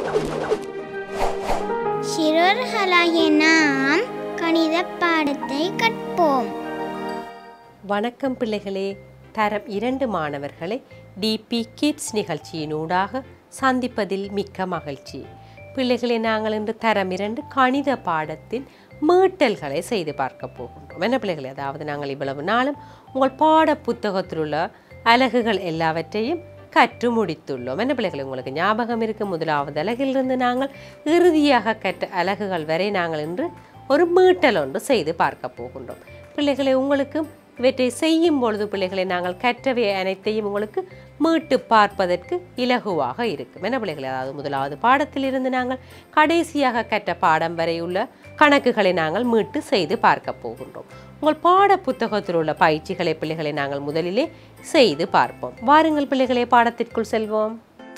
சிறுவர்களாகிய நாம் கணித பாடத்தை கற்போம். வணக்கம் பிள்ளைகளே. தரம் 2 மாணவர்களை டிபி கிட்ஸ் நிகழ்ச்சியினூடாக சந்திப்பதில் மிக்க மகிழ்ச்சி. பிள்ளைகளை நாங்கள் இன்று தரம் 2 கணித பாடத்தின் மீட்டல்களை செய்து பார்க்க போகின்றோம். என்ன பிள்ளைகளே, அதாவது நாங்கள் இவ்வளவு நாளும் உங்கள் பாட புத்தகத்தில் உள்ள அலகுகள் எல்லாவற்றையும் கற்று முடித்துள்ளோம். என்ன பிள்ளைகளை, உங்களுக்கு ஞாபகம் இருக்கு, முதலாவது அலகிலிருந்து நாங்கள் இறுதியாக கற்ற அலகுகள் வரை நாங்கள் இன்று ஒரு மீட்டல் ஒன்று செய்து பார்க்க போகின்றோம். பிள்ளைகளை, உங்களுக்கு இவற்றை செய்யும் பொழுது பிள்ளைகளை நாங்கள் கற்றவை அனைத்தையும் உங்களுக்கு மீட்டு பார்ப்பதற்கு இலகுவாக இருக்கும். என்ன பிள்ளைகளை, அதாவது முதலாவது பாடத்திலிருந்து நாங்கள் கடைசியாக கற்ற பாடம் வரை உள்ள கணக்குகளை நாங்கள் மீட்டு செய்து பார்க்க போகின்றோம். உங்கள் பாட புத்தகத்தில் உள்ள பயிற்சிகளை பிள்ளைகளை நாங்கள் முதலிலே செய்து பார்ப்போம். வாருங்கள் பிள்ளைகளே, பாடத்திற்குள் செல்வோம்.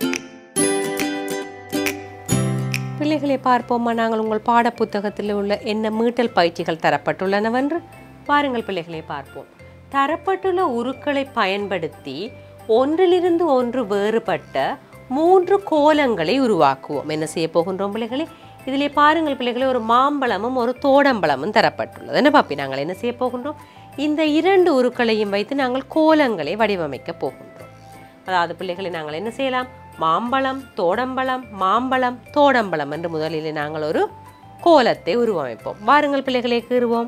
பிள்ளைகளை பார்ப்போமா, நாங்கள் உங்கள் பாட புத்தகத்தில் உள்ள என்ன மீட்டல் பயிற்சிகள் தரப்பட்டுள்ளனவென்று வாருங்கள் பிள்ளைகளை பார்ப்போம். தரப்பட்டுள்ள உருக்களை பயன்படுத்தி ஒன்றிலிருந்து ஒன்று வேறுபட்ட 3 கோலங்களை உருவாக்குவோம். என்ன செய்ய போகின்றோம் பிள்ளைகளே? இதிலே பாருங்கள் பிள்ளைகளே, ஒரு மாம்பழமும் ஒரு தோடம்பழமும் தரப்பட்டுள்ளது. என்ன பாப்பி, நாங்கள் என்ன செய்ய போகின்றோம்? இந்த 2 உருக்களையும் வைத்து நாங்கள் கோலங்களை வடிவமைக்க போகின்றோம். அதாவது பிள்ளைகளை, நாங்கள் என்ன செய்யலாம்? மாம்பழம், தோடம்பழம், மாம்பழம், தோடம்பழம் என்று முதலில் நாங்கள் ஒரு கோலத்தை உருவமைப்போம். வாருங்கள் பிள்ளைகளை, கீறுவோம்.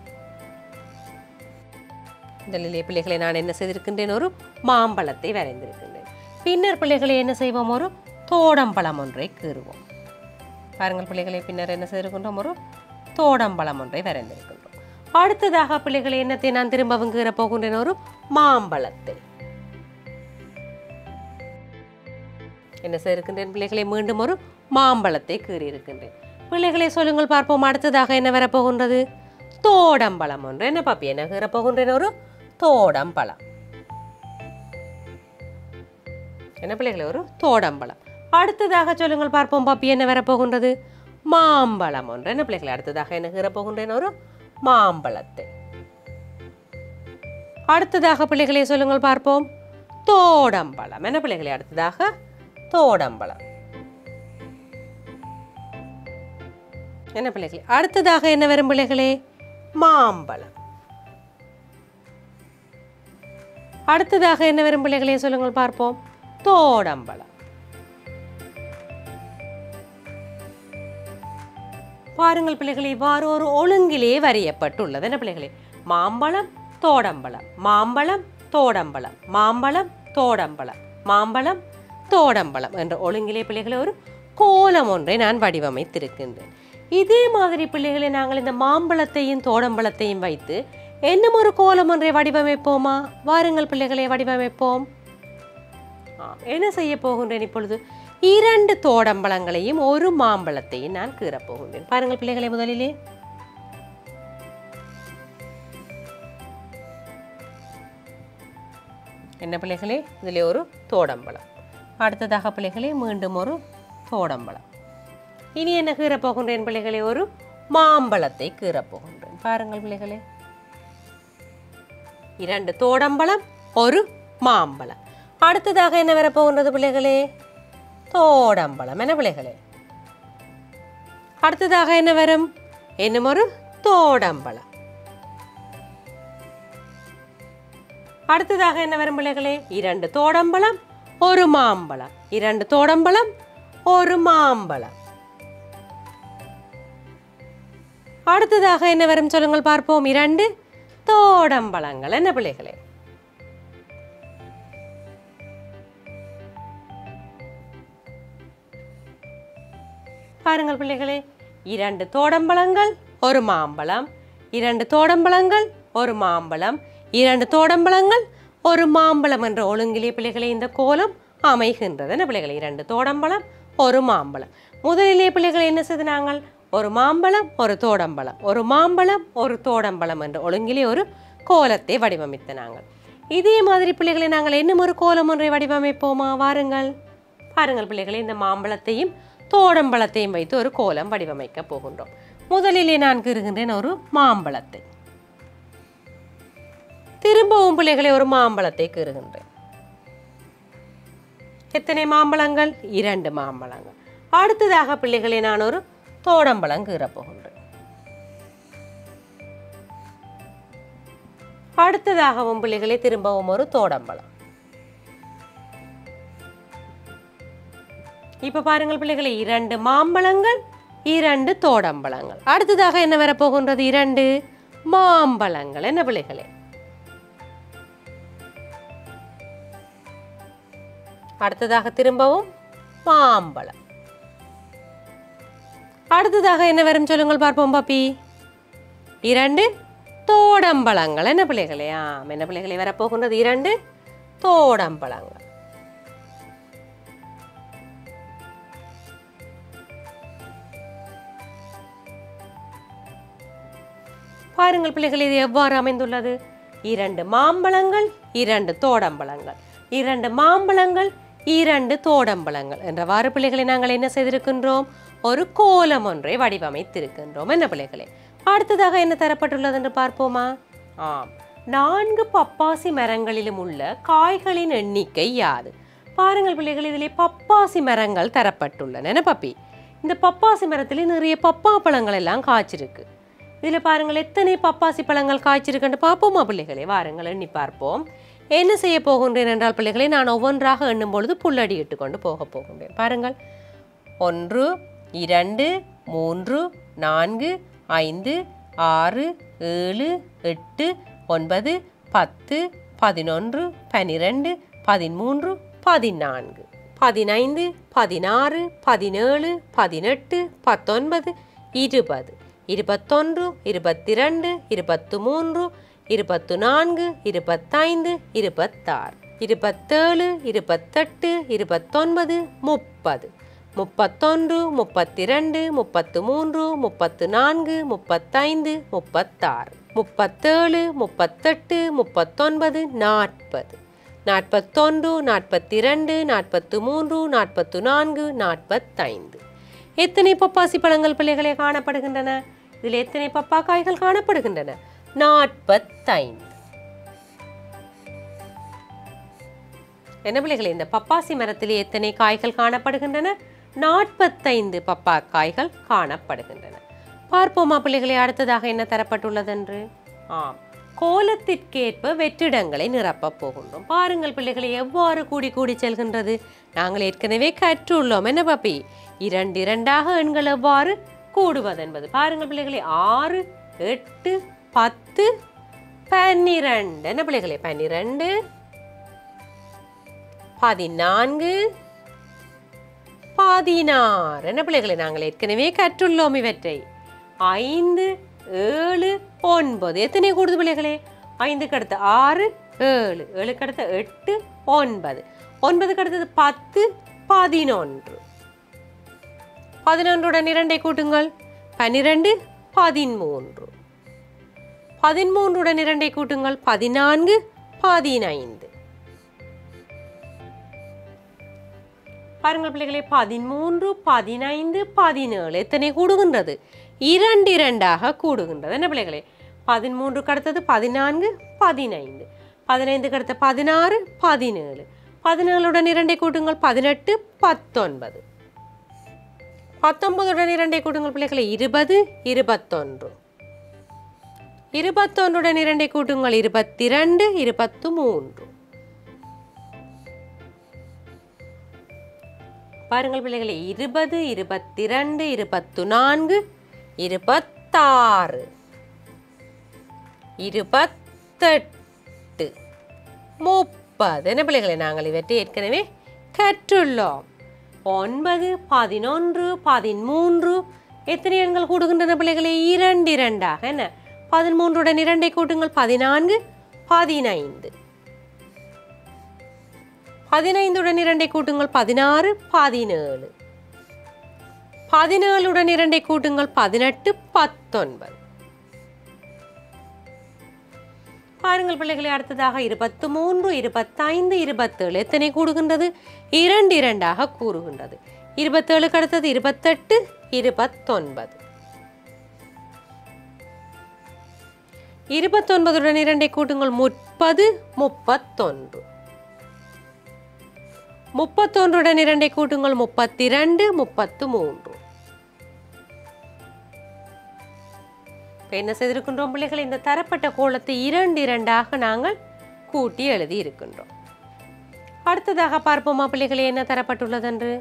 முதலிலே பிள்ளைகளை நான் என்ன செய்திருக்கின்றேன்? ஒரு மாம்பழத்தை வரைந்திருக்கின்றேன். பின்னர் பிள்ளைகளை என்ன செய்வோம்? ஒரு தோடம்பழம் ஒன்றை கீறுவோம். பாருங்கள் பிள்ளைகளை, பின்னர் என்ன செய்திருக்கின்றோம்? ஒரு தோடம்பழம் ஒன்றை வரைந்திருக்கின்றோம். அடுத்ததாக பிள்ளைகளை என்னத்தை நான் திரும்பவும் கீற போகின்றேன்? ஒரு மாம்பழத்தை. என்ன செய்திருக்கின்றேன் பிள்ளைகளை? மீண்டும் ஒரு மாம்பழத்தை கீறி இருக்கின்றேன். பிள்ளைகளை சொல்லுங்கள் பார்ப்போம். அடுத்ததாக என்ன வரப்போகின்றது? தோடம்பழம் ஒன்று. என்ன பாப்பி, என்ன கீற போகின்றேன்? ஒரு தோடம்பழம். என்ன பிள்ளைகளை? ஒரு தோடம்பழம். அடுத்ததாக சொல்லுங்கள் பார்ப்போம் பாப்பி, என்ன வரப்போகின்றது? மாம்பழம் ஒன்று. என்ன பிள்ளைகளை? அடுத்ததாக என்ன கீற போகின்றேன்? ஒரு மாம்பழத்தை. அடுத்ததாக பிள்ளைகளை சொல்லுங்கள் பார்ப்போம். தோடம்பழம். என்ன பிள்ளைகளை? அடுத்ததாக தோடம்பழம். என்ன பிள்ளைகளே? அடுத்ததாக என்ன வரும் பிள்ளைகளே? மாம்பழம். அடுத்ததாக என்ன வரும் பிள்ளைகளே? சொல்லுங்கள் பார்ப்போம். தோடம்பழம். பாருங்கள் பிள்ளைகளே, இவ்வாறு ஒரு ஒழுங்கிலே வரையப்பட்டுள்ளது. என்ன பிள்ளைகளே? மாம்பழம், தோடம்பழம், மாம்பழம், தோடம்பழம், மாம்பழம், தோடம்பழம், மாம்பழம், தோடம்பழம் என்ற ஒழுங்கிலே பிள்ளைகளே ஒரு கோலம் ஒன்றை நான் வடிவமைத்திருக்கின்றேன். இதே மாதிரி பிள்ளைகளை நாங்கள் இந்த மாம்பழத்தையும் தோடம்பழத்தையும் வைத்து இன்னும் ஒரு கோலம் ஒன்றை வடிவமைப்போமா? வாருங்கள் பிள்ளைகளை, வடிவமைப்போம். என்ன செய்ய போகின்றேன்? இப்பொழுது 2 தோடம்பழங்களையும் ஒரு மாம்பழத்தையும் நான் கீறப் போகின்றேன். பாருங்கள் பிள்ளைகளை, முதலிலே என்ன பிள்ளைகளே? இதிலே ஒரு தோடம்பழம். அடுத்ததாக பிள்ளைகளே மீண்டும் ஒரு தோடம்பழம். இனி என்ன கீறப் போகின்றேன் பிள்ளைகளே? ஒரு மாம்பழத்தை கீறப் போகின்றேன். பாருங்கள் பிள்ளைகளே, 2 தோடம்பழம், ஒரு மாம்பழம். அடுத்ததாக என்ன வரப்போகின்றது பிள்ளைகளே? தோடம்பழம். என்ன பிள்ளைகளே? அடுத்ததாக என்ன வரும்? இன்னும் ஒரு தோடம்பழம். அடுத்ததாக என்ன வரும் பிள்ளைகளே? 2 தோடம்பழம், ஒரு மாம்பழம். 2 தோடம்பழம், ஒரு மாம்பழம். அடுத்ததாக என்ன வரும் சொல்லுங்கள் பார்ப்போம். 2 தோடம்பழங்கள். என்ன பிள்ளைகளே? பாருங்கள் பிள்ளைகளே, 2 தோடம்பழங்கள், ஒரு மாம்பழம். 2 தோடம்பழங்கள், ஒரு மாம்பழம். 2 தோடம்பழங்கள், ஒரு மாம்பழம் என்ற ஒழுங்கிலே பிள்ளைகளே இந்த கோலம் அமைகின்றது. என்ன பிள்ளைகளே? 2 தோடம்பழம், ஒரு மாம்பழம். முதலிலே பிள்ளைகளை என்ன செய்து நாங்கள் ஒரு மாம்பழம், ஒரு தோடம்பழம், ஒரு மாம்பழம், ஒரு தோடம்பழம் என்ற ஒழுங்கிலே ஒரு கோலத்தை வடிவமைத்த நாங்கள். இதே மாதிரி பிள்ளைகளை நாங்கள் இன்னும் ஒரு கோலம் ஒன்றை வடிவமைப்போமா? வாருங்கள். பாருங்கள் பிள்ளைகளை, இந்த மாம்பழத்தையும் தோடம்பழத்தையும் வைத்து ஒரு கோலம் வடிவமைக்க போகின்றோம். முதலிலே நான் கீறுகின்றேன் ஒரு மாம்பழத்தை. திரும்பவும் பிள்ளைகளை ஒரு மாம்பழத்தை கீறுகின்றேன். எத்தனை மாம்பழங்கள்? 2 மாம்பழங்கள். அடுத்ததாக பிள்ளைகளே நான் ஒரு தோடம்பழம் கீறப் போகின்றேன். அடுத்ததாகவும் பிள்ளைகளே திரும்பவும் ஒரு தோடம்பழம். இப்ப பாருங்கள் பிள்ளைகளே, 2 மாம்பழங்கள் 2 தோடம்பழங்கள். அடுத்ததாக என்ன வரப்போகின்றது? 2 மாம்பழங்கள். என்ன பிள்ளைகளே? அடுத்ததாக திரும்பவும் மாம்பழம். அடுத்ததாக என்ன வரும் சொல்லுங்கள் பார்ப்போம் பாப்பி. 2 தோடம்பழங்கள். என்ன பிள்ளைகளே? என்ன பிள்ளைகளே வரப்போகின்றது? 2 தோடம்பழங்கள். பாருங்கள் பிள்ளைகள், இது எவ்வாறு அமைந்துள்ளது? 2 மாம்பழங்கள் 2 தோடம்பழங்கள், 2 மாம்பழங்கள் 2 தோடம்பழங்கள் என்றவாறு பிள்ளைகளை நாங்கள் என்ன செய்திருக்கின்றோம்? ஒரு கோலம் ஒன்றை வடிவமைத்திருக்கின்றோம். என்ன பிள்ளைகளே? அடுத்ததாக என்ன தரப்பட்டுள்ளது என்று பார்ப்போமா? 4 பப்பாசி மரங்களிலும் உள்ள காய்களின் எண்ணிக்கை யாது? பாருங்கள் பிள்ளைகள், இதிலே பப்பாசி மரங்கள் தரப்பட்டுள்ளன. என்ன பப்பி? இந்த பப்பாசி மரத்திலே நிறைய பப்பா பழங்கள் எல்லாம் காய்ச்சிருக்கு. இதில் பாருங்கள் எத்தனை பப்பாசி பழங்கள் காய்ச்சிருக்குன்னு பார்ப்போமா பிள்ளைகளே? வாருங்கள் எண்ணி பார்ப்போம். என்ன செய்ய போகின்றேன் என்றால் பிள்ளைகளே, நான் ஒவ்வொன்றாக எண்ணும் பொழுது புள்ளடி இட்டு கொண்டு போக போகின்றேன். பாருங்கள், 1 2 3 4 5 6 7 8 9 10 11 12 13 14 15 16 17 18 19 20 21 22 23 24 25 26 27 28 29 30 31 32 33 34 35 36 37 38 39 40 41 42 43 44 45. எத்தனை பப்பாசி பழங்கள் பிள்ளைகளே காணப்படுகின்றன? இதில் எத்தனை பப்பா காய்கள் காணப்படுகின்றன? 45. என்ன பிள்ளைகளே, இந்த பப்பாசி மரத்திலே எத்தனை காய்கள் காணப்படுகின்றன? 45 பப்பா காய்கள் காணப்படுகின்றன. பார்ப்போமா பிள்ளைகளே, அடுத்ததாக என்ன தரப்பட்டுள்ளது என்று? கோலத்திற்கேற்ப வெற்றிடங்களை நிரப்ப போகின்றோம். பாருங்கள் பிள்ளைகளை, எவ்வாறு கூடி கூடி செல்கின்றது? நாங்கள் ஏற்கனவே கற்றுள்ளோம். என்ன பாப்பி? 2 2ஆக எண்கள் எவ்வாறு கூடுவது என்பது. பாருங்கள் பிள்ளைகளே, 6 8 10 12. என்ன பிள்ளைகளே? 12 14 16. என்ன பிள்ளைகளே, நாங்கள் ஏற்கனவே கற்றுள்ளோம் இவற்றை. 5 7 9. எத்தனை கூடுது பிள்ளைகளே? 5க்கு அடுத்து 6 7, 7க்கு அடுத்து 8 9, 9க்கு அடுத்தது 10 11. 11உடன் 2ஐ கூட்டுங்கள். 12 13. 13உடன் 2ஐ கூட்டுங்கள். 14 15. பாருங்கள் பிள்ளைகளே, 13 15 17. எத்தனை கூடுகின்றது? 2 2ஆக கூடுகின்றது. என்ன பிள்ளைகளே? 13க்கு அடுத்தது 14 15, 15க்கு அடுத்த 16 17, 17உடன் 2ஐ கூட்டுங்கள். 18 19, 19உடன் 2ஐ கூட்டுங்கள் பிள்ளைகளே. 20 21, 21உடன் 2ஐ கூட்டுங்கள். 22 23. பாருங்கள் பிள்ளைகளே, 20 22 24 26 28 30. என்ன பிள்ளைகளே, நாங்கள் இவற்றை ஏற்கனவே கற்றுள்ளோம். 9 11 13. எத்தனை எண்கள் கூடுகின்றன பிள்ளைகளே? 2 2ஆக. என்ன? 13உடன் 2ஐ கூட்டுங்கள். 14 15, 15உடன் 2ஐ கூட்டுங்கள். 16 17, 17உடன் 2ஐ கூட்டுங்கள். 18 19. பாருங்கள் பிள்ளைகளே, அடுத்ததாக 23 25 27. எத்தனை கூடுகின்றது? 2 2ஆக கூறுகின்றது. 27க்கு அடுத்தது 28 29, 29உடன் 2ஐ கூட்டுங்கள். 30 31, 31 2 கூட்டுங்கள் 32 33. இப்போ என்ன செய்திருக்கின்றோம் பிள்ளைகள்? இந்த தரப்பட்ட கோலத்தை 2 2ஆக நாங்கள் கூட்டி எழுதி இருக்கின்றோம். அடுத்ததாக பார்ப்போமா பிள்ளைகளே என்ன தரப்பட்டுள்ளது என்று?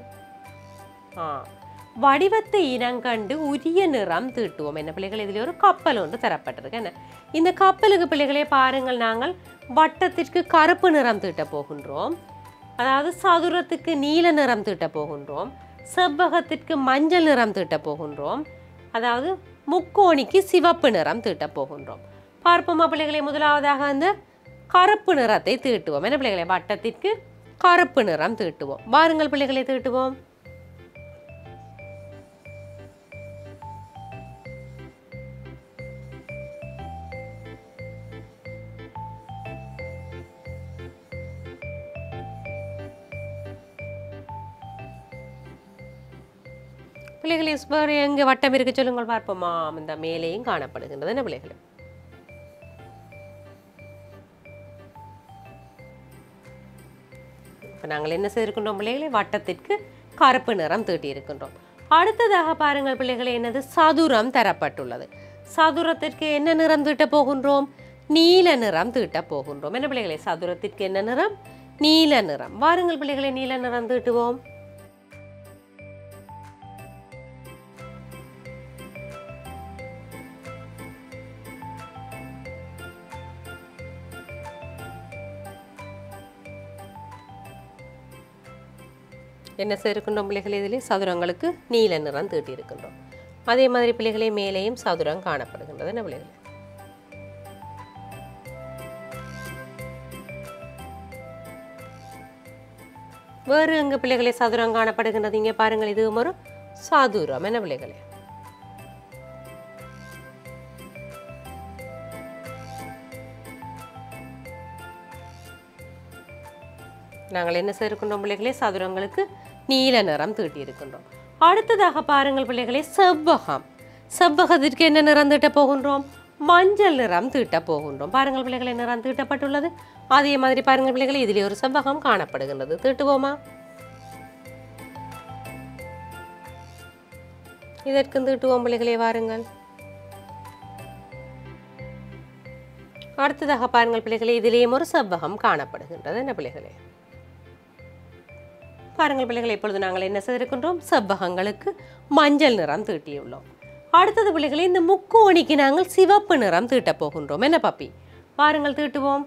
வடிவத்தை இனங்கண்டு உரிய நிறம் தீட்டுவோம். என்ன பிள்ளைகள்? இதில் ஒரு கப்பல் ஒன்று தரப்பட்டிருக்கு. என்ன இந்த கப்பலுக்கு பிள்ளைகளே பாருங்கள், நாங்கள் வட்டத்திற்கு கருப்பு நிறம் தீட்ட போகின்றோம், அதாவது சதுரத்துக்கு நீல நிறம் தீட்ட போகின்றோம், செவ்வகத்திற்கு மஞ்சள் நிறம் தீட்ட போகின்றோம், அதாவது முக்கோணிக்கு சிவப்பு நிறம் தீட்ட போகின்றோம். பார்ப்போமா பிள்ளைகளே? முதலாவதாக அந்த கருப்பு நிறத்தை தீட்டுவோம். என்ன பிள்ளைகளே? வட்டத்திற்கு கருப்பு நிறம் தீட்டுவோம். வாருங்கள் பிள்ளைகளை தீட்டுவோம். பிள்ளைகளே வேறு எங்கே வட்டம் இருக்கு சொல்லுங்கள் பார்ப்போமா? இந்த மேலேயும் காணப்படுகின்றது. என்ன பிள்ளைகளே? இப்போ நாங்கள் என்ன செய்திருக்கின்றோம் பிள்ளைகளே? வட்டத்திற்கு கருப்பு நிறம் தீட்டி இருக்கின்றோம். அடுத்ததாக பாருங்கள் பிள்ளைகளே, என்னது? சதுரம் தரப்பட்டுள்ளது. சதுரத்திற்கு என்ன நிறம் தீட்ட போகின்றோம்? நீல நிறம் தீட்ட போகின்றோம். என்ன பிள்ளைகளே? சதுரத்திற்கு என்ன நிறம்? நீல நிறம். வாருங்கள் பிள்ளைகளே, நீல நிறம் தீட்டுவோம். என்ன செய்திருக்கின்றோம் பிள்ளைகளே? இதிலே சதுரங்களுக்கு நீல நிறம் தீட்டி இருக்கின்றோம். அதே மாதிரி பிள்ளைகளே மேலேயும் சதுரம் காணப்படுகின்றது. என்ன பிள்ளைகளே? வேறு எங்க பிள்ளைகளே சதுரம் காணப்படுகின்றது? இங்கே பாருங்கள், இது ஒரு சதுரம். என்ன பிள்ளைகளே? நாங்கள் என்ன செய்திருக்கின்றோம் பிள்ளைகளே? சதுரங்களுக்கு நீல நிறம் தீட்டி இருக்கின்றோம். அடுத்ததாக பாருங்கள் பிள்ளைகளே, செவ்வகம். செவ்வகத்திற்கு என்ன நிறம் தீட்ட போகின்றோம்? மஞ்சள் நிறம் தீட்ட போகின்றோம். பாருங்கள் பிள்ளைகளே, நிறம் தீட்டப்பட்டுள்ளது. அதே மாதிரி பாருங்கள் பிள்ளைகளே, இதிலே ஒரு செவ்வகம் காணப்படுகின்றது. தீட்டுவோமா? இதற்கு தீட்டுவோம் பிள்ளைகளே. வாருங்கள். அடுத்ததாக பாருங்கள் பிள்ளைகளே, இதிலேயும் ஒரு செவ்வகம் காணப்படுகின்றது. என்ன பிள்ளைகளே? பாருங்கள் பிள்ளைகளை, இப்பொழுது நாங்கள் என்ன செய்திருக்கின்றோம்? செவ்வகங்களுக்கு மஞ்சள் நிறம் தீட்டியுள்ளோம். அடுத்தது பிள்ளைகளை, இந்த முக்கோணிக்கு நாங்கள் சிவப்பு நிறம் தீட்ட போகின்றோம். என்ன பாப்பி? பாருங்கள், தீட்டுவோம்.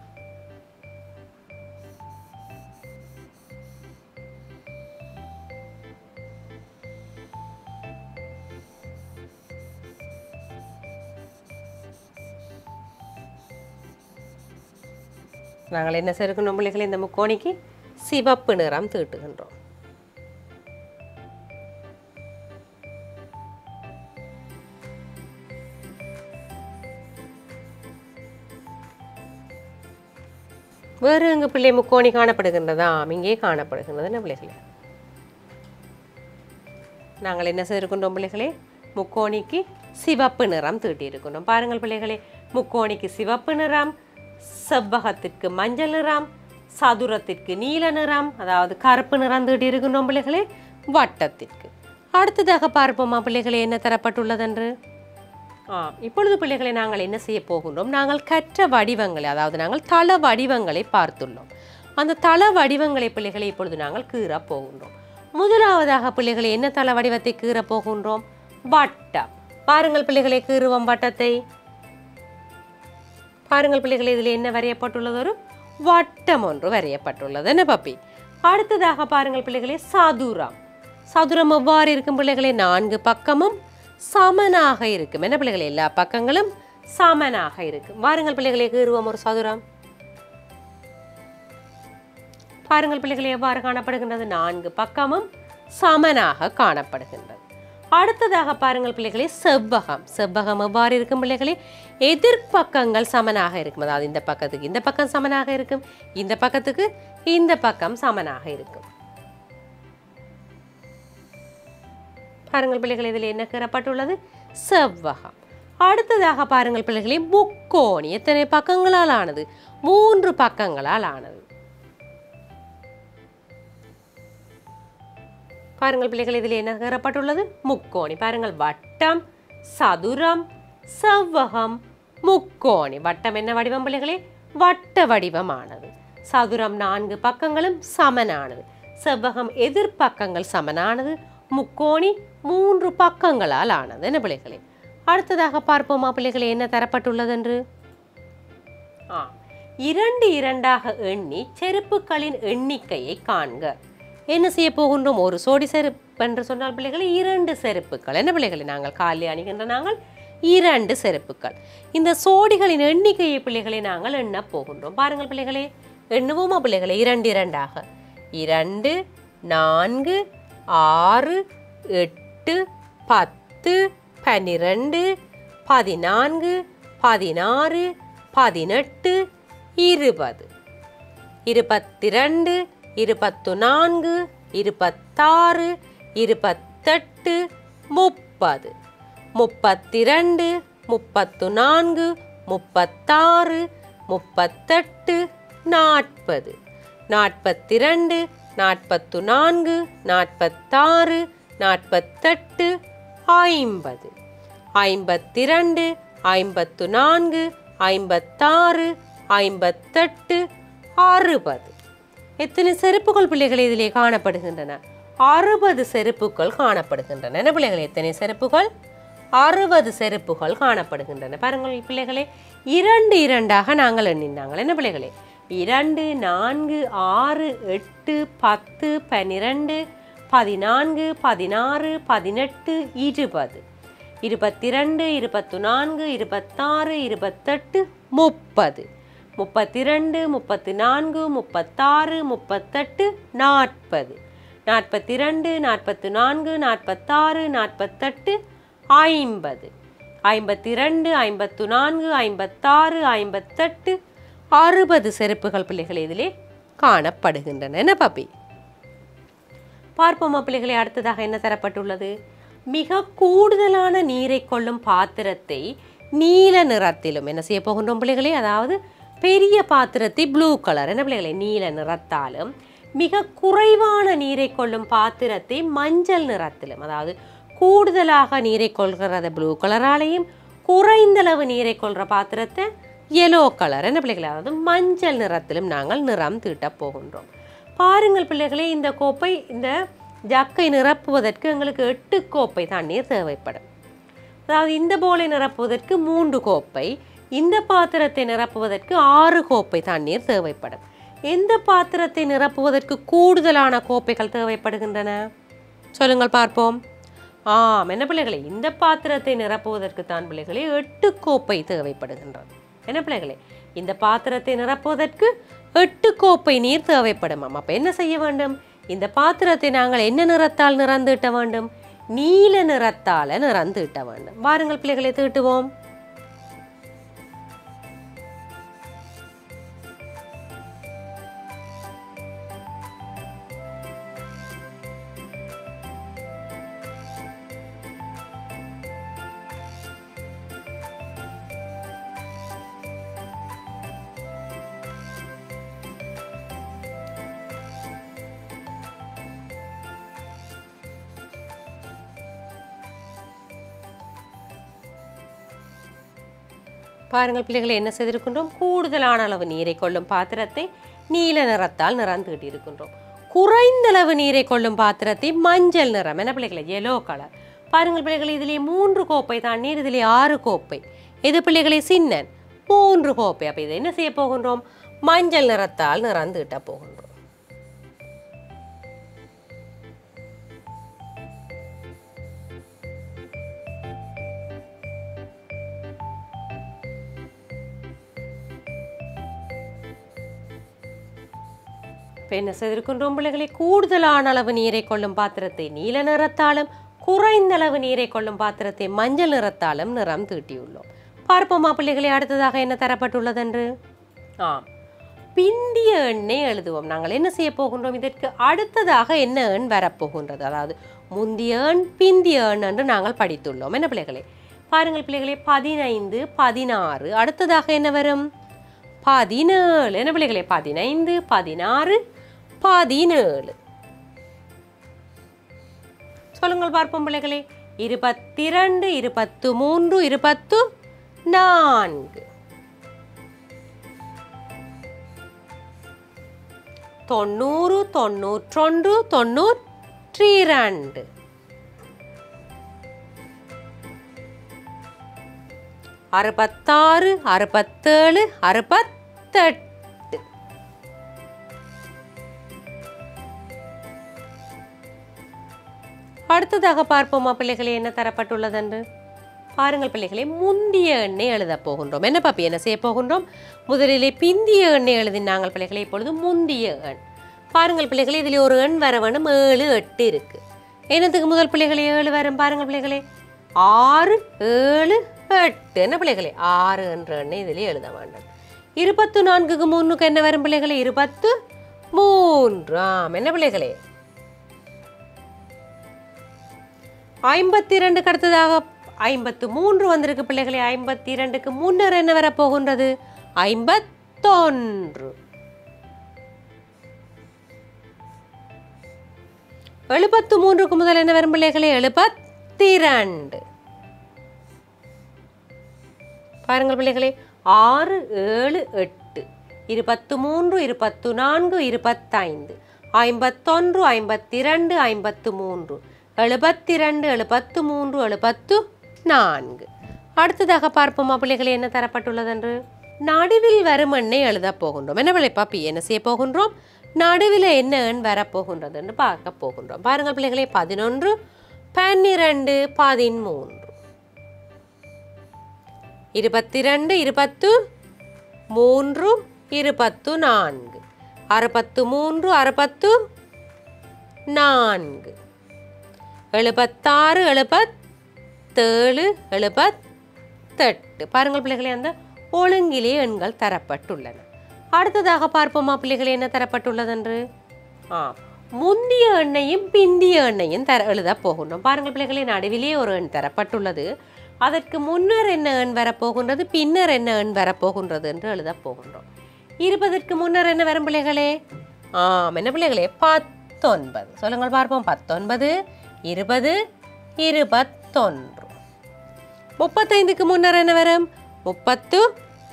நாங்கள் என்ன செய்திருக்கின்றோம் பிள்ளைகளை? இந்த முக்கோணிக்கு சிவப்பு நிறம் தீட்டுகின்றோம். வேறு எங்க பிள்ளை முக்கோணி காணப்படுகின்றதா? இங்கே காணப்படுகின்றது. என்ன பிள்ளைகளே? நாங்கள் என்ன செய்திருக்கின்றோம் பிள்ளைகளே? முக்கோணிக்கு சிவப்பு நிறம் தீட்டியிருக்கின்றோம். பாருங்கள் பிள்ளைகளே, முக்கோணிக்கு சிவப்பு நிறம், செவ்வகத்திற்கு மஞ்சள் நிறம், சதுரத்திற்கு நீல நிறம், அதாவது கருப்பு நிறம் தீட்டி இருக்கின்றோம் பிள்ளைகளே வட்டத்திற்கு. அடுத்ததாக பார்ப்போமா பிள்ளைகளே என்ன தரப்பட்டுள்ளது என்று? இப்பொழுது பிள்ளைகளை நாங்கள் என்ன செய்ய போகின்றோம்? நாங்கள் கற்ற வடிவங்களை, அதாவது நாங்கள் தள வடிவங்களை பார்த்துள்ளோம். அந்த தள வடிவங்களை பிள்ளைகளை இப்பொழுது நாங்கள் கீற போகின்றோம். முதலாவதாக பிள்ளைகளை என்ன தள வடிவத்தை கீற போகின்றோம்? வட்டம். பாருங்கள் பிள்ளைகளை, கீறுவோம் வட்டத்தை. பாருங்கள் பிள்ளைகளை, இதில் என்ன வரையப்பட்டுள்ளது? ஒரு வட்டம் ஒன்று வரையப்பட்டுள்ளது. என்ன பாப்பி? அடுத்ததாக பாருங்கள் பிள்ளைகளே, சதுரம். சதுரம் எவ்வாறு இருக்கும் பிள்ளைகளே? 4 பக்கமும் சமனாக இருக்கும். என்ன பிள்ளைகளே? எல்லா பக்கங்களும் சமனாக இருக்கும். வாருங்கள் பிள்ளைகளே, கீறுவோம் ஒரு சதுரம். பாருங்கள் பிள்ளைகளே, எவ்வாறு காணப்படுகின்றது? 4 பக்கமும் சமனாக காணப்படுகின்றது. அடுத்ததாக பாருங்கள் பிள்ளைகளே, செவ்வகம். செவ்வகம் எவ்வாறு இருக்கும் பிள்ளைகளே? எதிர்பக்கங்கள் சமனாக இருக்கும். அதாவது இந்த பக்கத்துக்கு இந்த பக்கம் சமனாக இருக்கும், இந்த பக்கத்துக்கு இந்த பக்கம் சமனாக இருக்கும். பாருங்கள் பிள்ளைகளே, இதில் என்ன கீறப்பட்டுள்ளது? செவ்வகம். அடுத்ததாக பாருங்கள் பிள்ளைகளே, முக்கோணி. எத்தனை பக்கங்களால் ஆனது? 3 பக்கங்களால் ஆனது. பாருங்கள் பிள்ளைகள், இதில் என்ன தரப்பட்டுள்ளது? முக்கோணி. பாருங்கள், வட்டம், சதுரம், செவ்வகம், முக்கோணி. வட்டம் என்ன வடிவம் பிள்ளைகளே? வட்ட வடிவமானது. சதுரம் 4 பக்கங்களும் சமனானது. செவ்வகம் எதிர்பக்கங்கள் சமனானது. முக்கோணி 3 பக்கங்களால் ஆனது. என்ன பிள்ளைகளே? அடுத்ததாக பார்ப்போமா பிள்ளைகளே என்ன தரப்பட்டுள்ளது என்று? 2 2ஆக எண்ணி செருப்புகளின் எண்ணிக்கையை காண்க. என்ன செய்ய போகின்றோம்? ஒரு சோடி செருப்பு என்று சொன்னால் பிள்ளைகளே 2 செருப்புகள். என்ன பிள்ளைகளே? நாங்கள் காலை அணிகின்ற நாங்கள் 2 செருப்புகள். இந்த சோடிகளின் எண்ணிக்கையை பிள்ளைகளை நாங்கள் எண்ண போகின்றோம். பாருங்கள் பிள்ளைகளே, எண்ணுவோமா பிள்ளைகளே? 2 2ஆக 2 4 6 8 10 12 14 16 18 20 22 24 26 28 30 32 34 36 38 40 42 44 46 48 50 52 54 56 58 60. எத்தனை செருப்புகள் பிள்ளைகள் இதிலே காணப்படுகின்றன? 60 செருப்புகள் காணப்படுகின்றன. என்ன பிள்ளைகளே? எத்தனை செருப்புகள்? 60 செருப்புகள் காணப்படுகின்றன. பாருங்கள் பிள்ளைகளே, 2 2ஆக நாங்கள் எண்ணினாங்கள். என்ன பிள்ளைகளே? 2 4 6 8 10 12 14 16 18 20 22 24 26 28 30 32 34 36 38 40 42 44 46 48 50 52 54 56 58 60 செருப்புகள் பிள்ளைகள் இதிலே காணப்படுகின்றன. என்ன பாப்பி? பார்ப்போமா பிள்ளைகளை? அடுத்ததாக என்ன தரப்பட்டுள்ளது? மிக கூடுதலான நீரை கொள்ளும் பாத்திரத்தை நீல நிறத்திலும் என்ன செய்ய போகின்றோம் பிள்ளைகளே? அதாவது பெரிய பாத்திரத்தை ப்ளூ கலர், என்ன பிள்ளைகளே? நீல நிறத்தாலும், மிக குறைவான நீரை கொள்ளும் பாத்திரத்தை மஞ்சள் நிறத்திலும், அதாவது கூடுதலாக நீரை கொள்கிறத ப்ளூ கலராலையும், குறைந்தளவு நீரை கொள்கிற பாத்திரத்தை எல்லோ கலர், என்ன பிள்ளைகளே? அதாவது மஞ்சள் நிறத்திலும் நாங்கள் நிறம் தீட்டப் போகின்றோம். பாருங்கள் பிள்ளைகளே, இந்த கோப்பை, இந்த ஜக்கை நிரப்புவதற்கு எங்களுக்கு 8 கோப்பை தண்ணீர் தேவைப்படும். அதாவது இந்த போலை நிரப்புவதற்கு 3 கோப்பை, இந்த பாத்திரத்தை நிரப்புவதற்கு 6 கோப்பை தண்ணீர் தேவைப்படும். எந்த பாத்திரத்தை நிரப்புவதற்கு கூடுதலான கோப்பைகள் தேவைப்படுகின்றன? சொல்லுங்கள் பார்ப்போம். என்ன பிள்ளைகளே? இந்த பாத்திரத்தை நிரப்புவதற்கு தான் பிள்ளைகளே 8 கோப்பை தேவைப்படுகின்றது. என்ன பிள்ளைகளே? இந்த பாத்திரத்தை நிரப்புவதற்கு 8 கோப்பை நீர் தேவைப்படுமாம். அப்போ என்ன செய்ய வேண்டும்? இந்த பாத்திரத்தை நாங்கள் என்ன நிறத்தால் நிறந்துட்ட வேண்டும்? நீல நிறத்தால் நிறந்துட்ட வேண்டும். வாருங்கள் பிள்ளைகளை தீட்டுவோம். பாருங்கள் பிள்ளைகளை, என்ன செய்திருக்கின்றோம்? கூடுதலான அளவு நீரை கொள்ளும் பாத்திரத்தை நீல நிறத்தால் நிறந்துகிட்டிருக்கின்றோம். குறைந்தளவு நீரை கொள்ளும் பாத்திரத்தை மஞ்சள் நிறம், என்ன பிள்ளைகளை? Yellow colour. பாருங்கள் பிள்ளைகளை, இதிலே 3 கோப்பை தண்ணீர், இதிலே 6 கோப்பை. எது பிள்ளைகளை? சின்னன் 3 கோப்பை. அப்போ இதை என்ன செய்ய போகின்றோம்? மஞ்சள் நிறத்தால் நிறந்துகிட்ட போகின்றோம். இப்போ என்ன செய்திருக்கின்றோம் பிள்ளைகளை? கூடுதலான அளவு நீரை கொள்ளும் பாத்திரத்தை நீல நிறத்தாலும், குறைந்த அளவு நீரை கொள்ளும் பாத்திரத்தை மஞ்சள் நிறத்தாலும் நிறம் தீட்டியுள்ளோம். பார்ப்போமா பிள்ளைகளை அடுத்ததாக என்ன தரப்பட்டுள்ளது என்று? பிந்திய எண்ணை எழுதுவோம். நாங்கள் என்ன செய்ய போகின்றோம்? இதற்கு அடுத்ததாக என்ன எண் வரப்போகின்றது? அதாவது முந்திய எண், பிந்திய எண் என்று நாங்கள் படித்துள்ளோம். என்ன பிள்ளைகளே? பாருங்கள் பிள்ளைகளே, 15 16, அடுத்ததாக என்ன வரும்? 17. என்ன பிள்ளைகளே? 15 16 17. சொல்லுங்கள் பார்ப்போம் பிள்ளைகளே. 22, 23, 24. 90, 91, 92. 66, 67, 68. அடுத்ததாக பார்ப்போமா பிள்ளைகளே என்ன தரப்பட்டுள்ளது என்று பாருங்கள் பிள்ளைகளே. முந்திய எண்ணை எழுத போகின்றோம். என்ன பாப்பி என்ன செய்ய போகின்றோம்? முதலிலே பிந்திய எண்ணை எழுதினாங்கள் பிள்ளைகளே. இப்பொழுது முந்திய எண் பாருங்கள் பிள்ளைகளே. இதில் ஒரு எண் வர வேணும். 7, 8 இருக்கு. என்னத்துக்கு முதல் பிள்ளைகளே 7 வரும்? பாருங்கள் பிள்ளைகளே 6, 7, 8. என்ன பிள்ளைகளே 6 என்ற எண்ணை இதிலே எழுத வேண்டும். 24க்கு 3க்கு என்ன வரும் பிள்ளைகளே? 23. என்ன பிள்ளைகளே 52க்கு அடுத்ததாக 53 வந்திருக்கு பிள்ளைகளே. 52க்கு முன்னர் என்ன வரப்போகின்றது? 51. 73க்கு முதல் என்ன வரும் பிள்ளைகளே? 72. பாருங்கள் பிள்ளைகளே 6, 7, 8, 23, 24, 25, 51, 52, 53, 72, 73, 74. அடுத்ததாக பார்ப்போமா பிள்ளைகளே என்ன தரப்பட்டுள்ளது என்று. நடுவில் வரும் எண்ணை எழுத போகின்றோம். என்ன பிள்ளை பாப்பி என்ன செய்ய போகின்றோம்? நடுவில் என்ன எண் வரப்போகின்றது என்று பார்க்க போகின்றோம். பாருங்கள் பிள்ளைகளே 11, 12, 13, 22, 23, 24, 63, 64, 76, 77, 78. பாருங்கள் பிள்ளைகளே அந்த ஒழுங்கிலே எண்கள் தரப்பட்டுள்ளன. அடுத்ததாக பார்ப்போமா பிள்ளைகளே என்ன தரப்பட்டுள்ளது என்று. முந்திய எண்ணையும் பிந்திய எண்ணையும் எழுத போகின்றோம். பாருங்கள் பிள்ளைகளே நடுவிலே ஒரு எண் தரப்பட்டுள்ளது. அதற்கு முன்னர் என்ன எண் வரப்போகின்றது, பின்னர் என்ன எண் வரப்போகின்றது என்று எழுத போகின்றோம். 20க்கு முன்னர் என்ன வரும் பிள்ளைகளே? என்ன பிள்ளைகளே 19. சொல்லுங்கள் பார்ப்போம். 19, 20, 21. 35க்கு முன்னர் என்ன வரும்? 34.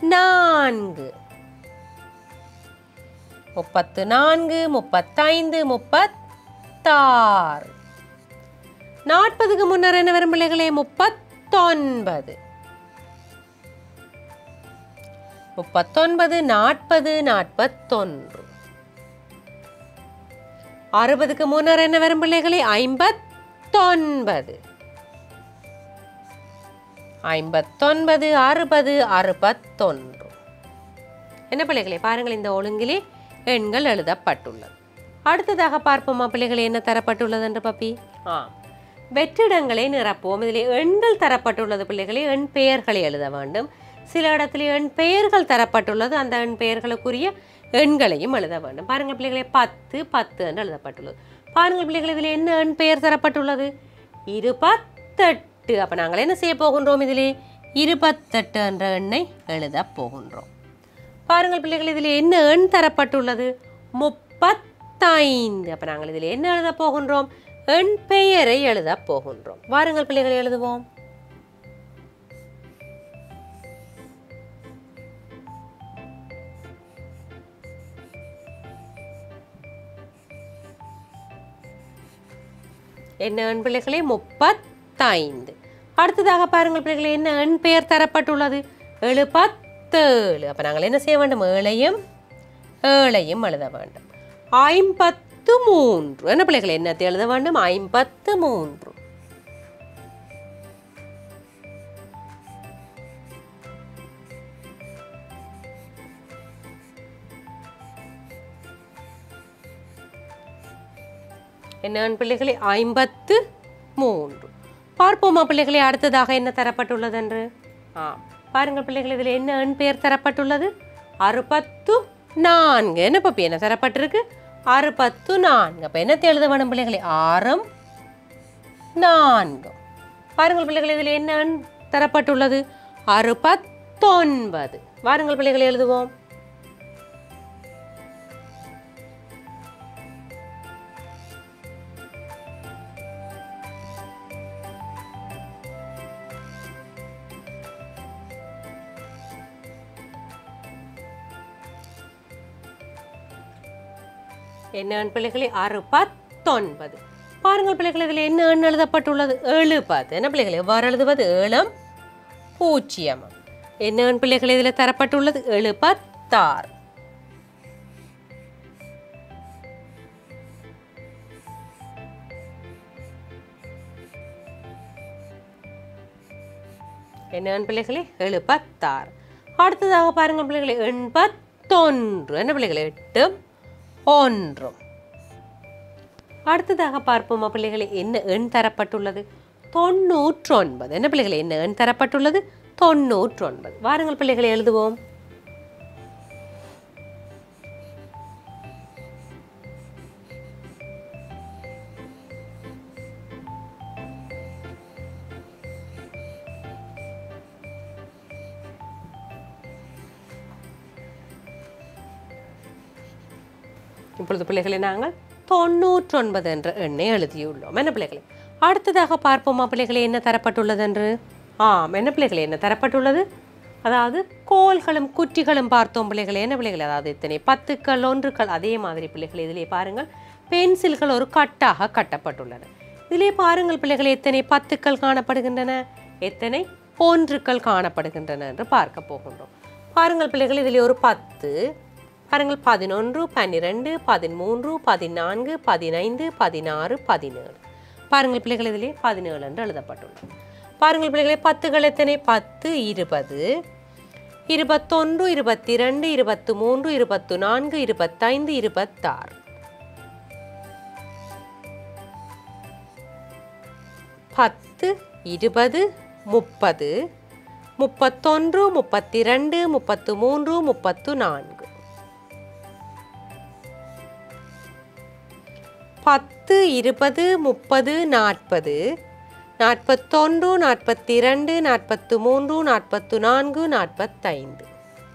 34, 35, 36. 40க்கு முன்னர் என்ன வரும் பிள்ளைகளே? 39. 39, 40, 41. 60க்கு முன்னர் என்ன வரும் பிள்ளைகளே? 59. 59, 60, 61. என்ன பிள்ளைகளே பாருங்கள் இந்த ஒழுங்கிலே எண்கள் எழுதப்பட்டுள்ளது. அடுத்ததாக பார்ப்போமா பிள்ளைகளே என்ன தரப்பட்டுள்ளது என்று பாப்பி. வெற்றிடங்களை நிரப்புவோம். இதில் எண்கள் தரப்பட்டுள்ளது பிள்ளைகளே. எண் பெயர்களை எழுத வேண்டும். சில இடத்துல எண் பெயர்கள் தரப்பட்டுள்ளது. அந்த எண் பெயர்களுக்குரிய எண்களையும் எழுத வேண்டும். பாருங்கள் பிள்ளைகளே 10, 10 என்று எழுதப்பட்டுள்ளது. பாருங்கள் பிள்ளைகளே இதில் என்ன எண் பெயர் தரப்பட்டுள்ளது? 28. அப்போ நாங்கள் என்ன செய்ய போகின்றோம்? இதிலே 28 என்ற எண்ணை எழுத போகின்றோம். பாருங்கள் பிள்ளைகள் இதில் என்ன எண் தரப்பட்டுள்ளது? 35. அப்போ நாங்கள் இதில் என்ன எழுத போகின்றோம்? எண் பெயரை எழுத போகின்றோம். வாருங்கள் பிள்ளைகளை எழுதுவோம். என்ன எண் பிள்ளைகளே? 35. அடுத்ததாக பாருங்கள் பிள்ளைகளே என்ன எண் பெயர் தரப்பட்டுள்ளது? 77. அப்போ நாங்கள் என்ன செய்ய வேண்டும்? ஏழையும் எழுத வேண்டும். 53. என்ன பிள்ளைகளை என்னத்தை எழுத வேண்டும்? 53. என்ன பிள்ளைகளே? 53. பார்ப்போமா பிள்ளைகளே அடுத்ததாக என்ன தரப்பட்டுள்ளது என்று. பாருங்கள் பிள்ளைகள் இதில் என்ன எண் பெயர் தரப்பட்டுள்ளது? 64. என்ன பப்பி என்ன தரப்பட்டிருக்கு? 64. அப்போ என்னத்தை எழுத வேண்டும் பிள்ளைகளே? 6, 4. பாருங்கள் பிள்ளைகள் இதில் என்ன எண் தரப்பட்டுள்ளது? 69. வாருங்கள் பிள்ளைகளை எழுதுவோம். என்ன எண் பிள்ளைகளே 69. பாருங்கள் பிள்ளைகள் இதில் என்ன எண் எழுதப்பட்டுள்ளது 70. என்ன பிள்ளைகள் எவ்வாறு எழுதுவது 7 0. என்ன எண் பிள்ளைகள் இதில் தரப்பட்டுள்ளது 76. என்ன எண் பிள்ளைகளே 76. அடுத்ததாக பாருங்கள் பிள்ளைகளே 81. என்ன பிள்ளைகளே 8 1. அடுத்ததாக பார்ப்போமா பிள்ளைகளே என்ன எண் தரப்பட்டுள்ளது 99. என்ன பிள்ளைகளே என்ன எண் தரப்பட்டுள்ளது 99. வாருங்கள் பிள்ளைகளை எழுதுவோம். இப்பொழுது பிள்ளைகளை நாங்கள் 99 என்ற எண்ணை எழுதியுள்ளோம். என்ன பிள்ளைகளே அடுத்ததாக பார்ப்போமா பிள்ளைகளே என்ன தரப்பட்டுள்ளது என்று. என்ன பிள்ளைகளே என்ன தரப்பட்டுள்ளது, அதாவது கோல்களும் குற்றிகளும் பார்த்தோம் பிள்ளைகளே. என்ன பிள்ளைகளே அதாவது எத்தனை 10கள் 1கள். அதே மாதிரி பிள்ளைகளே இதிலே பாருங்கள் பென்சில்கள் ஒரு கட்டாக கட்டப்பட்டுள்ளன. இதிலே பாருங்கள் பிள்ளைகளே எத்தனை 10கள் காணப்படுகின்றன, எத்தனை 1கள் காணப்படுகின்றன என்று பார்க்க போகின்றோம். பாருங்கள் பிள்ளைகள் இதிலே ஒரு 10 பாருங்கள் 11 12 13 14 15 16 17. பாருங்கள் பிள்ளைகள் இதிலே 17 என்று எழுதப்பட்டுள்ளது. பாருங்கள் பிள்ளைகளே 10கள் எத்தனை 10 20 21 22 23 24 25 26. 10 20 30 31 32 33 34. 10 20 30 40 41 42 43 44 45.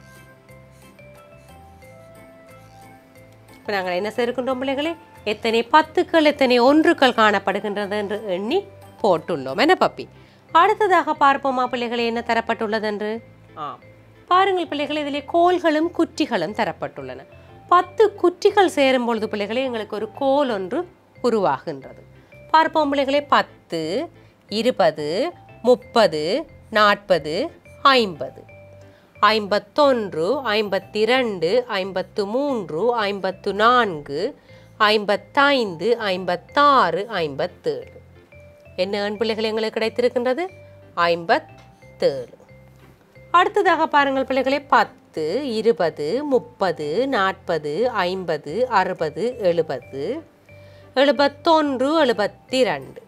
இப்போ நாங்கள் என்ன செய்கின்றோம் பிள்ளைகளே எத்தனை 10கள் எத்தனை 1கள் காணப்படுகின்றது என்று எண்ணி போட்டுள்ளோம். என்ன பப்பி. அடுத்ததாக பார்ப்போமா பிள்ளைகளே என்ன தரப்பட்டுள்ளது என்று. பாருங்கள் பிள்ளைகளே இதிலே கோல்களும் குற்றிகளும் தரப்பட்டுள்ளன. 10 குற்றிகள் சேரும் பொழுது பிள்ளைகளே எங்களுக்கு ஒரு கோல் ஒன்று உருவாகின்றது. பார்ப்போம் பிள்ளைகளே 10 20 30 40 50 51 52 53 54 55 56 57. என்ன எண் பிள்ளைகள் எங்களுக்கு கிடைத்திருக்கின்றது 57. அடுத்ததாக பாருங்கள் பிள்ளைகளே 10 20 30 40 50 60 70 71 72.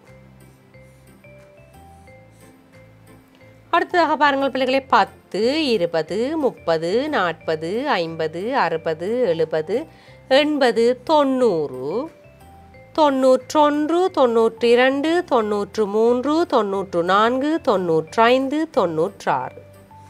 அடுத்ததாக பாருங்கள் பிள்ளைகளே 10 20 30 40 50 60 70 80 90 91 92 93 94 95 96.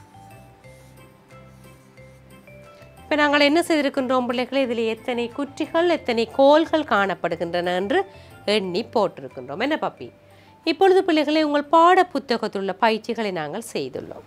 இப்போ நாங்கள் என்ன செய்திருக்கின்றோம் பிள்ளைகளே இதில் எத்தனை குற்றிகள் எத்தனை கோல்கள் காணப்படுகின்றன என்று எண்ணி போட்டிருக்கின்றோம். என்ன பப்பி. இப்பொழுது பிள்ளைகளை உங்கள் பாட புத்தகத்தில் உள்ள பயிற்சிகளை நாங்கள் செய்துள்ளோம்.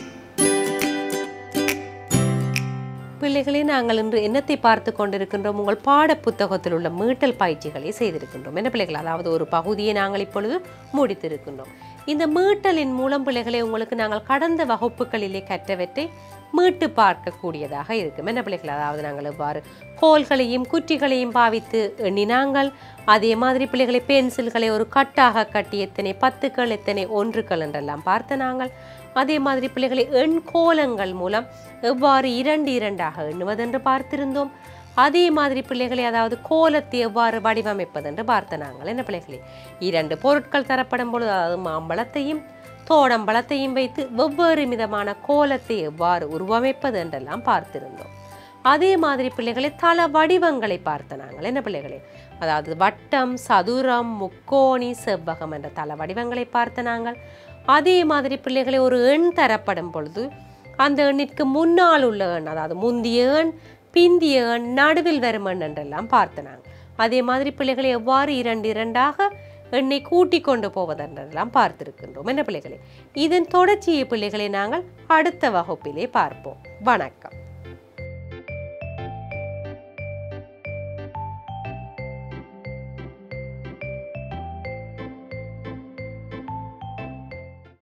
பிள்ளைகளே நாங்கள் இன்று என்னத்தை பார்த்து கொண்டிருக்கின்றோம், உங்கள் பாட புத்தகத்தில் உள்ள மீட்டல் பயிற்சிகளை செய்திருக்கின்றோம். என்ன பிள்ளைகள் அதாவது ஒரு பகுதியை நாங்கள் இப்பொழுது முடித்திருக்கின்றோம். இந்த மீட்டலின் மூலம் பிள்ளைகளை உங்களுக்கு நாங்கள் கடந்த வகுப்புகளிலே கற்றவற்றை மீட்டு பார்க்கக்கூடியதாக இருக்கும். என்ன பிள்ளைகள் அதாவது நாங்கள் எவ்வாறு கோல்களையும் குற்றிகளையும் பாவித்து எண்ணினாங்கள், அதே மாதிரி பிள்ளைகளை பென்சில்களை ஒரு கட்டாக கட்டி எத்தனை 10கள் எத்தனை 1கள் என்றெல்லாம் பார்த்து நாங்கள் அதே மாதிரி பிள்ளைகளை எண் கோலங்கள் மூலம் எவ்வாறு 2 2ஆக எண்ணுவதென்று பார்த்திருந்தோம். அதே மாதிரி பிள்ளைகளை அதாவது கோலத்தை எவ்வாறு வடிவமைப்பதென்று பார்த்த நாங்கள். என்ன பிள்ளைகளே 2 பொருட்கள் தரப்படும் பொழுது அதாவது மாம்பழத்தையும் தோடம்பழத்தையும் வைத்து வெவ்வேறு விதமான கோலத்தை எவ்வாறு உருவமைப்பது என்றெல்லாம் பார்த்திருந்தோம். அதே மாதிரி பிள்ளைகளை தள வடிவங்களை பார்த்த நாங்கள். என்ன பிள்ளைகளே அதாவது வட்டம் சதுரம் முக்கோணி செவ்வகம் என்ற தள வடிவங்களை பார்த்த நாங்கள். அதே மாதிரி பிள்ளைகளை ஒரு எண் தரப்படும் பொழுது அந்த எண்ணிற்கு முன்னால் உள்ள எண் அதாவது முந்திய எண் பிந்திய எண் நடுவில் வரும் எண் என்றெல்லாம் பார்த்த நாங்கள். அதே மாதிரி பிள்ளைகளை எவ்வாறு 2 2ஆக எண்ணை கூட்டி கொண்டு போவதென்றெல்லாம் பார்த்திருக்கின்றோம். என்ன பிள்ளைகளே இதன் தொடர்ச்சியை பிள்ளைகளை நாங்கள் அடுத்த வகுப்பிலே பார்ப்போம். வணக்கம்.